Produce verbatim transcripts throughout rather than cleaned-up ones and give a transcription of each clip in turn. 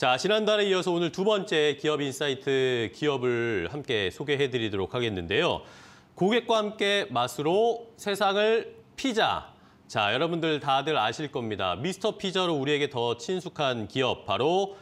자, 지난달에 이어서 오늘 두 번째 기업 인사이트 기업을 함께 소개해드리도록 하겠는데요. 고객과 함께 맛으로 세상을 피자. 자, 여러분들 다들 아실 겁니다. 미스터 피자로 우리에게 더 친숙한 기업, 바로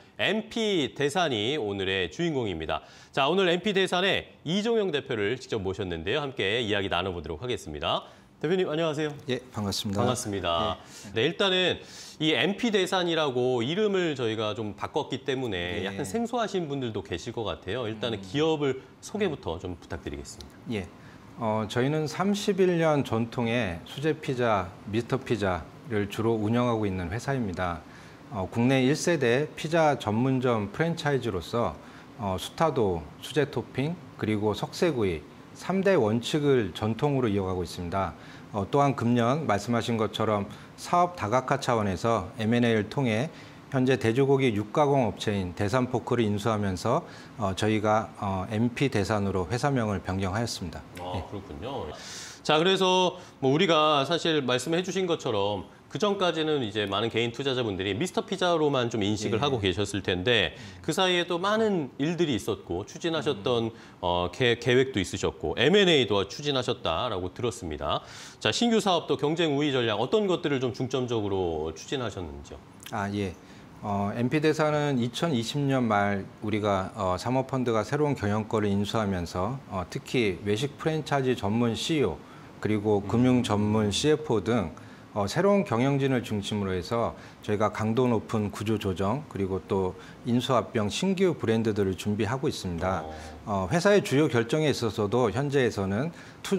엠피대산이 오늘의 주인공입니다. 자, 오늘 엠피대산의 이종영 대표를 직접 모셨는데요. 함께 이야기 나눠보도록 하겠습니다. 대표님, 안녕하세요. 예, 반갑습니다. 반갑습니다. 예. 네, 일단은 이 엠피대산이라고 이름을 저희가 좀 바꿨기 때문에 예. 약간 생소하신 분들도 계실 것 같아요. 일단은 음. 기업을 소개부터 좀 부탁드리겠습니다. 예, 어, 저희는 삼십일 년 전통의 수제 피자, 미스터 피자를 주로 운영하고 있는 회사입니다. 어, 국내 일 세대 피자 전문점 프랜차이즈로서 어, 수타도, 수제 토핑, 그리고 석쇠구이 삼 대 원칙을 전통으로 이어가고 있습니다. 어, 또한 금년 말씀하신 것처럼 사업 다각화 차원에서 엠 앤 에이를 통해 현재 돼지고기 육가공 업체인 대산포크를 인수하면서 어, 저희가 어, 엠피대산으로 회사명을 변경하였습니다. 아, 네. 그렇군요. 자, 그래서 뭐 우리가 사실 말씀해 주신 것처럼 그 전까지는 이제 많은 개인 투자자분들이 미스터 피자로만 좀 인식을 예. 하고 계셨을 텐데 그 사이에 또 많은 일들이 있었고 추진하셨던 음. 어, 계, 계획도 있으셨고 엠 앤 에이도 추진하셨다라고 들었습니다. 자, 신규 사업도 경쟁 우위 전략 어떤 것들을 좀 중점적으로 추진하셨는지요? 아, 예. 어, 엠피대산은 이천이십 년 말 우리가 어, 사모펀드가 새로운 경영권을 인수하면서 어, 특히 외식 프랜차이즈 전문 씨 이 오 그리고 음. 금융 전문 씨 에프 오 등 어, 새로운 경영진을 중심으로 해서 저희가 강도 높은 구조 조정 그리고 또 인수합병 신규 브랜드들을 준비하고 있습니다. 어, 회사의 주요 결정에 있어서도 현재에서는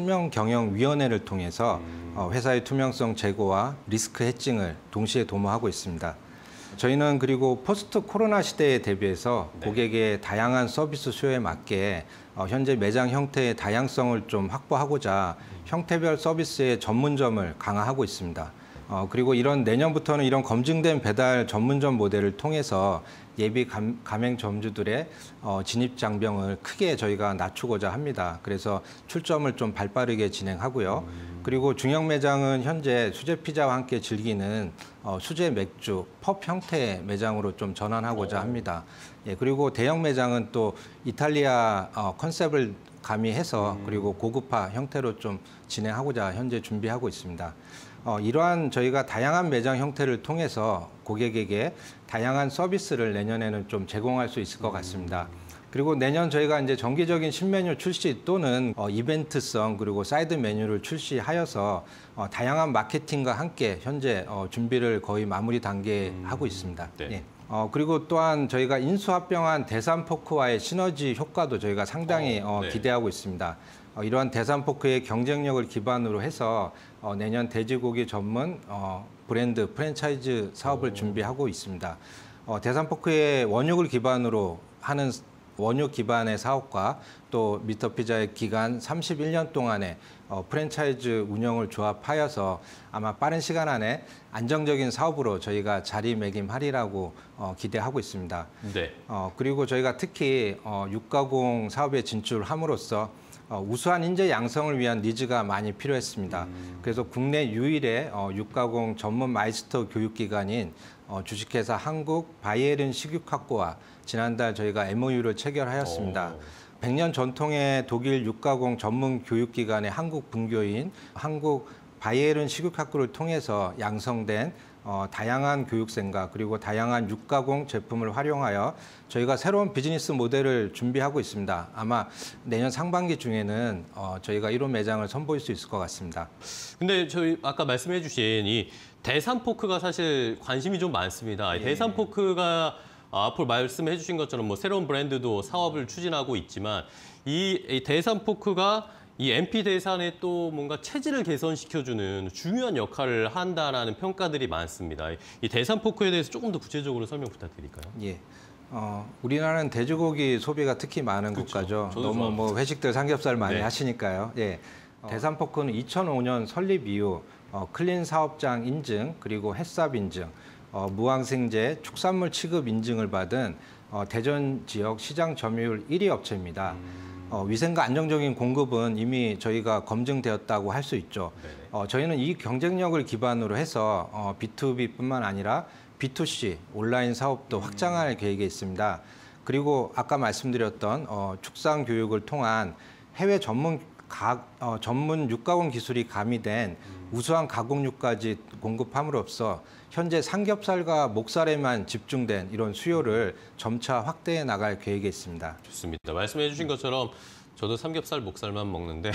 투명경영위원회를 통해서 어, 회사의 투명성 제고와 리스크 해칭을 동시에 도모하고 있습니다. 저희는 그리고 포스트 코로나 시대에 대비해서 네. 고객의 다양한 서비스 수요에 맞게 어, 현재 매장 형태의 다양성을 좀 확보하고자 형태별 서비스의 전문점을 강화하고 있습니다. 어, 그리고 이런 내년부터는 이런 검증된 배달 전문점 모델을 통해서 예비 감, 가맹점주들의 어, 진입 장벽을 크게 저희가 낮추고자 합니다. 그래서 출점을 좀 발빠르게 진행하고요. 음. 그리고 중형 매장은 현재 수제 피자와 함께 즐기는 어, 수제 맥주, 펍 형태의 매장으로 좀 전환하고자 오. 합니다. 예, 그리고 대형 매장은 또 이탈리아 어, 컨셉을 가미해서 음. 그리고 고급화 형태로 좀 진행하고자 현재 준비하고 있습니다. 어, 이러한 저희가 다양한 매장 형태를 통해서 고객에게 다양한 서비스를 내년에는 좀 제공할 수 있을 것 같습니다. 그리고 내년 저희가 이제 정기적인 신메뉴 출시 또는 어, 이벤트성 그리고 사이드 메뉴를 출시하여서 어, 다양한 마케팅과 함께 현재 어, 준비를 거의 마무리 단계에 음. 하고 있습니다. 네. 예. 어, 그리고 또한 저희가 인수합병한 대산포크와의 시너지 효과도 저희가 상당히 어, 네. 기대하고 있습니다. 어, 이러한 대산포크의 경쟁력을 기반으로 해서 어, 내년 돼지고기 전문 어, 브랜드 프랜차이즈 사업을 오. 준비하고 있습니다. 어, 대산포크의 원육을 기반으로 하는 원육 기반의 사업과 또 미스터 피자의 기간 삼십일 년 동안의 어, 프랜차이즈 운영을 조합하여서 아마 빠른 시간 안에 안정적인 사업으로 저희가 자리매김하리라고 어, 기대하고 있습니다. 네. 어, 그리고 저희가 특히 어, 육가공 사업에 진출함으로써 어, 우수한 인재 양성을 위한 니즈가 많이 필요했습니다. 음. 그래서 국내 유일의 어, 육가공 전문 마이스터 교육기관인 어, 주식회사 한국 바이에른 식육학고와 지난달 저희가 엠 오 유를 체결하였습니다. 오. 백 년 전통의 독일 육가공 전문 교육기관의 한국 분교인 한국 바이에른 식육학고를 통해서 양성된 어, 다양한 교육생과 그리고 다양한 육가공 제품을 활용하여 저희가 새로운 비즈니스 모델을 준비하고 있습니다. 아마 내년 상반기 중에는 어, 저희가 이런 매장을 선보일 수 있을 것 같습니다. 근데 저희 아까 말씀해 주신 이 대산포크가 사실 관심이 좀 많습니다. 예. 대산포크가 앞으로 말씀해 주신 것처럼 뭐 새로운 브랜드도 사업을 추진하고 있지만 이, 이 대산포크가 이 엠피대산의 또 뭔가 체질을 개선시켜주는 중요한 역할을 한다라는 평가들이 많습니다. 이 대산포크에 대해서 조금 더 구체적으로 설명 부탁드릴까요? 예. 어, 우리나라는 돼지고기 소비가 특히 많은 그렇죠. 국가죠. 너무 좋아합니다. 뭐 회식들 삼겹살 많이 네. 하시니까요. 예. 어. 대산포크는 이천오 년 설립 이후 어, 클린 사업장 인증 그리고 햇삽 인증, 어, 무항생제 축산물 취급 인증을 받은 어, 대전 지역 시장 점유율 일 위 업체입니다. 음. 어, 위생과 안정적인 공급은 이미 저희가 검증되었다고 할 수 있죠. 어, 저희는 이 경쟁력을 기반으로 해서 어, 비 투 비뿐만 아니라 비투씨 온라인 사업도 확장할 계획에 있습니다. 그리고 아까 말씀드렸던 어, 축산 교육을 통한 해외 전문 가, 어, 전문 육가공 기술이 가미된 우수한 가공육까지 공급함으로써 현재 삼겹살과 목살에만 집중된 이런 수요를 점차 확대해 나갈 계획에 있습니다. 좋습니다. 말씀해 주신 것처럼 저도 삼겹살, 목살만 먹는데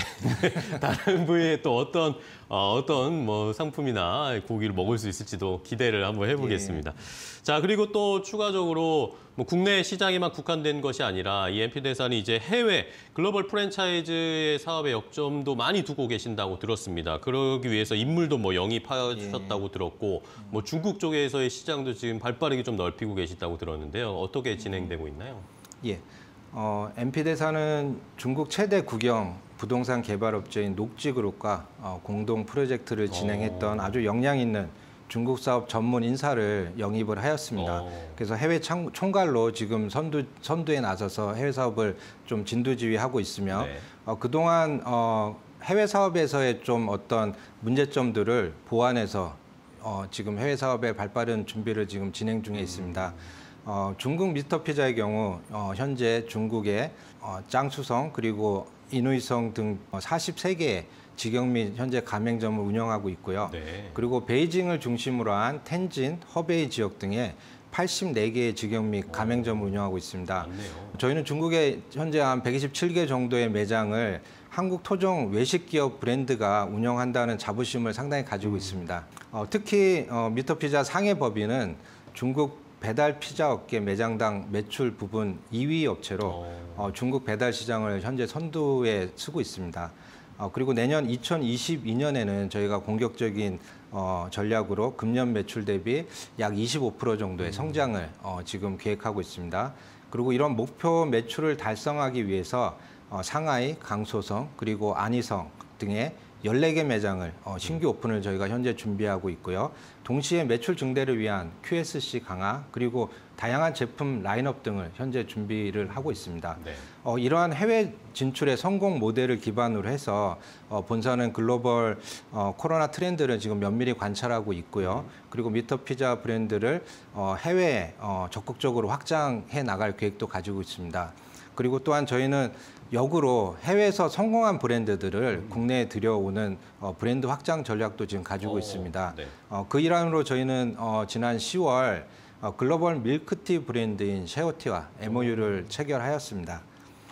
다른 부위에 또 어떤 어, 어떤 뭐 상품이나 고기를 먹을 수 있을지도 기대를 한번 해보겠습니다. 예. 자, 그리고 또 추가적으로 뭐 국내 시장에만 국한된 것이 아니라 이 엠피대산이 이제 해외 글로벌 프랜차이즈의 사업에 역점도 많이 두고 계신다고 들었습니다. 그러기 위해서 인물도 뭐 영입하셨다고 예. 들었고 뭐 중국 쪽에서의 시장도 지금 발빠르게 좀 넓히고 계시다고 들었는데요. 어떻게 진행되고 있나요? 예. 어, 엠피대사는 중국 최대 국영 부동산 개발업체인 녹지그룹과 어, 공동 프로젝트를 진행했던 오. 아주 역량 있는 중국 사업 전문 인사를 영입을 하였습니다. 오. 그래서 해외 참, 총괄로 지금 선두, 선두에 나서서 해외 사업을 좀 진두지휘하고 있으며 네. 어, 그동안 어, 해외 사업에서의 좀 어떤 문제점들을 보완해서 어, 지금 해외 사업에 발빠른 준비를 지금 진행 중에 있습니다. 음. 어, 중국 미스터 피자의 경우 어, 현재 중국의 어, 짱수성 그리고 인후이성 등 사십세 개의 직영 및 현재 가맹점을 운영하고 있고요. 네. 그리고 베이징을 중심으로 한 텐진, 허베이 지역 등의 팔십네 개의 직영 및 가맹점을 운영하고 있습니다. 맞네요. 저희는 중국에 현재 한 백이십칠 개 정도의 매장을 한국 토종 외식 기업 브랜드가 운영한다는 자부심을 상당히 가지고 음. 있습니다. 어, 특히 어, 미스터 피자 상해 법인은 중국 배달 피자 업계 매장당 매출 부분 이 위 업체로 어, 중국 배달 시장을 현재 선두에 서고 있습니다. 어, 그리고 내년 이천이십이 년에는 저희가 공격적인 어, 전략으로 금년 매출 대비 약 이십오 퍼센트 정도의 성장을 어, 지금 계획하고 있습니다. 그리고 이런 목표 매출을 달성하기 위해서 어, 상하이, 강소성, 그리고 안희성 등의 열네 개 매장을 어, 신규 오픈을 저희가 현재 준비하고 있고요. 동시에 매출 증대를 위한 큐에스씨 강화 그리고 다양한 제품 라인업 등을 현재 준비를 하고 있습니다. 네. 어, 이러한 해외 진출의 성공 모델을 기반으로 해서 어, 본사는 글로벌 어, 코로나 트렌드를 지금 면밀히 관찰하고 있고요. 그리고 미스터 피자 브랜드를 어, 해외에 어, 적극적으로 확장해 나갈 계획도 가지고 있습니다. 그리고 또한 저희는 역으로 해외에서 성공한 브랜드들을 음. 국내에 들여오는 어, 브랜드 확장 전략도 지금 가지고 오, 있습니다. 네. 어, 그 일환으로 저희는 어, 지난 시월 어, 글로벌 밀크티 브랜드인 셰어티와 엠오유를 오. 체결하였습니다.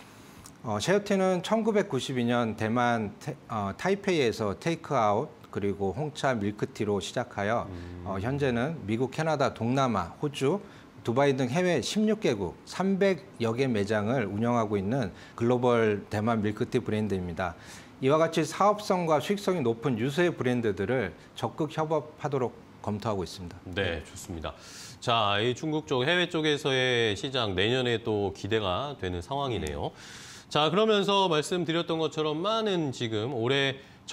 어, 셰어티는 천구백구십이 년 대만 테, 어, 타이페이에서 테이크아웃 그리고 홍차 밀크티로 시작하여 음. 어, 현재는 미국, 캐나다, 동남아, 호주, 두바이 등 해외 십육 개국 삼백여 개 매장을 운영하고 있는 글로벌 대만 밀크티 브랜드입니다. 이와 같이 사업성과 수익성이 높은 유수의 브랜드들을 적극 협업하도록 검토하고 있습니다. 네, 좋습니다. 자, 이 중국 쪽, 해외 쪽에서의 시장 내년에 또 기대가 되는 상황이네요. 자, 그러면서 말씀드렸던 것처럼 많은 지금 올해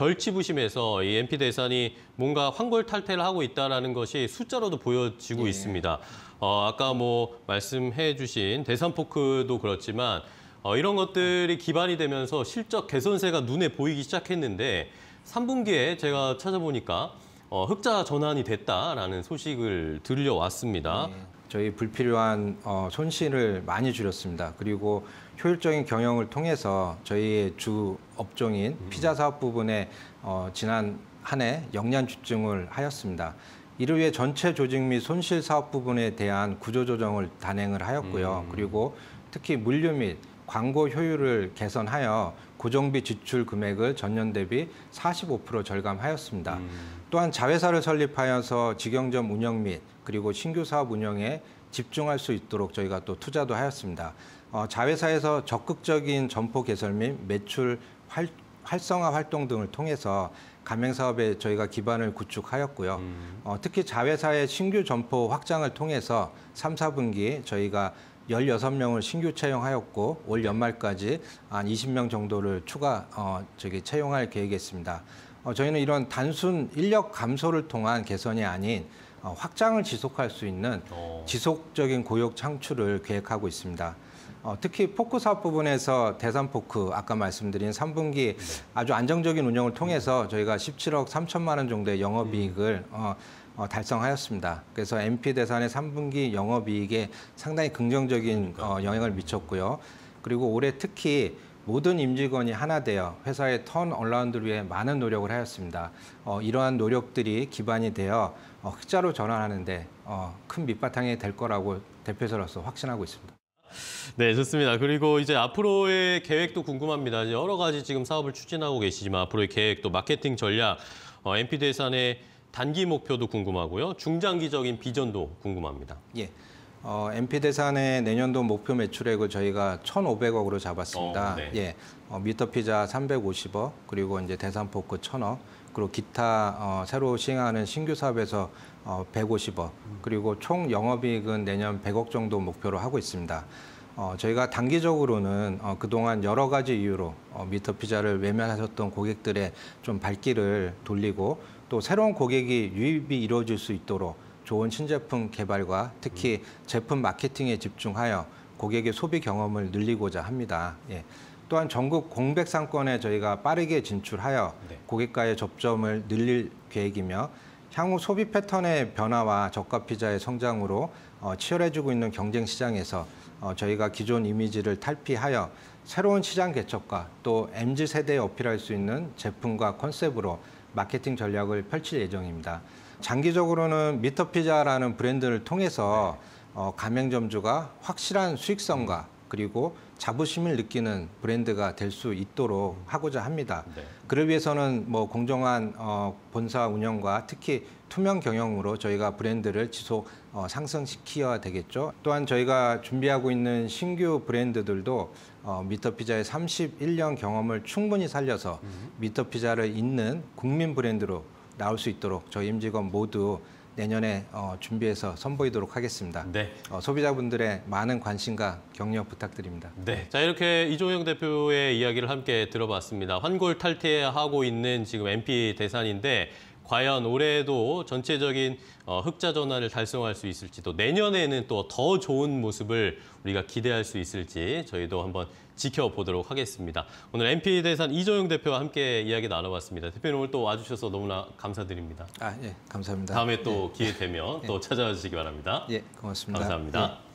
절치부심에서 이 엠피대산이 뭔가 환골탈태를 하고 있다는 것이 숫자로도 보여지고 네. 있습니다. 어, 아까 뭐 말씀해 주신 대산포크도 그렇지만 어, 이런 것들이 기반이 되면서 실적 개선세가 눈에 보이기 시작했는데 삼 분기에 제가 찾아보니까 어, 흑자 전환이 됐다라는 소식을 들려왔습니다. 네. 저희 불필요한 어, 손실을 많이 줄였습니다. 그리고 효율적인 경영을 통해서 저희의 주 업종인 음. 피자 사업 부분에 어, 지난 한 해 역량 집중을 하였습니다. 이를 위해 전체 조직 및 손실 사업 부분에 대한 구조조정을 단행을 하였고요. 음. 그리고 특히 물류 및 광고 효율을 개선하여 고정비 지출 금액을 전년 대비 사십오 퍼센트 절감하였습니다. 음. 또한 자회사를 설립하여서 직영점 운영 및 그리고 신규 사업 운영에 집중할 수 있도록 저희가 또 투자도 하였습니다. 어, 자회사에서 적극적인 점포 개설 및 매출 활, 활성화 활동 등을 통해서 가맹사업에 저희가 기반을 구축하였고요. 음. 어, 특히 자회사의 신규 점포 확장을 통해서 삼, 사 분기 저희가 열여섯 명을 신규 채용하였고 올 연말까지 한 이십 명 정도를 추가 어, 저기 채용할 계획이었습니다. 어, 저희는 이런 단순 인력 감소를 통한 개선이 아닌 어, 확장을 지속할 수 있는 오. 지속적인 고용 창출을 계획하고 있습니다. 어, 특히 포크 사업 부분에서 대산 포크 아까 말씀드린 삼 분기 네. 아주 안정적인 운영을 통해서 저희가 십칠억 삼천만 원 정도의 영업이익을 어, 어, 달성하였습니다. 그래서 엠피대산의 삼 분기 영업이익에 상당히 긍정적인 어, 영향을 미쳤고요. 그리고 올해 특히 모든 임직원이 하나 되어 회사의 턴어라운드를 위해 많은 노력을 하였습니다. 어, 이러한 노력들이 기반이 되어 어, 흑자로 전환하는데 어, 큰 밑바탕이 될 거라고 대표자로서 확신하고 있습니다. 네, 좋습니다. 그리고 이제 앞으로의 계획도 궁금합니다. 여러 가지 지금 사업을 추진하고 계시지만 앞으로의 계획도 마케팅 전략, 어, 엠피대산의 단기 목표도 궁금하고요. 중장기적인 비전도 궁금합니다. 예. 어, 엠피대산의 내년도 목표 매출액을 저희가 천오백억으로 잡았습니다. 어, 네. 예. 어, 미터피자 삼백오십억, 그리고 이제 대산포크 천억, 그리고 기타 어, 새로 시행하는 신규 사업에서 어, 백오십억, 그리고 총 영업이익은 내년 백억 정도 목표로 하고 있습니다. 어, 저희가 단기적으로는 어, 그동안 여러 가지 이유로 어, 미터피자를 외면하셨던 고객들의 좀 발길을 돌리고 또 새로운 고객이 유입이 이루어질 수 있도록 좋은 신제품 개발과 특히 제품 마케팅에 집중하여 고객의 소비 경험을 늘리고자 합니다. 예. 또한 전국 공백 상권에 저희가 빠르게 진출하여 네. 고객과의 접점을 늘릴 계획이며 향후 소비 패턴의 변화와 저가 피자의 성장으로 어, 치열해지고 있는 경쟁 시장에서 어, 저희가 기존 이미지를 탈피하여 새로운 시장 개척과 또 엠지 세대에 어필할 수 있는 제품과 컨셉으로 마케팅 전략을 펼칠 예정입니다. 장기적으로는 미터피자라는 브랜드를 통해서 어, 가맹점주가 확실한 수익성과 그리고 자부심을 느끼는 브랜드가 될 수 있도록 하고자 합니다. 네. 그를 위해서는 뭐 공정한 어, 본사 운영과 특히 투명 경영으로 저희가 브랜드를 지속 어, 상승시켜야 되겠죠. 또한 저희가 준비하고 있는 신규 브랜드들도 어, 미터피자의 삼십일 년 경험을 충분히 살려서 음. 미터피자를 잇는 국민 브랜드로 나올 수 있도록 저희 임직원 모두 내년에 어, 준비해서 선보이도록 하겠습니다. 네. 어, 소비자분들의 많은 관심과 격려 부탁드립니다. 네. 자, 이렇게 이종영 대표의 이야기를 함께 들어봤습니다. 환골탈태하고 있는 지금 엠피대산인데 과연 올해도 전체적인 어, 흑자 전환을 달성할 수 있을지, 또 내년에는 또 더 좋은 모습을 우리가 기대할 수 있을지 저희도 한번 지켜보도록 하겠습니다. 오늘 엠피대산 이종영 대표와 함께 이야기 나눠봤습니다. 대표님 오늘 또 와주셔서 너무나 감사드립니다. 아, 예, 감사합니다. 다음에 또 예. 기회 되면 예. 또 찾아와 주시기 바랍니다. 예, 고맙습니다. 감사합니다. 예.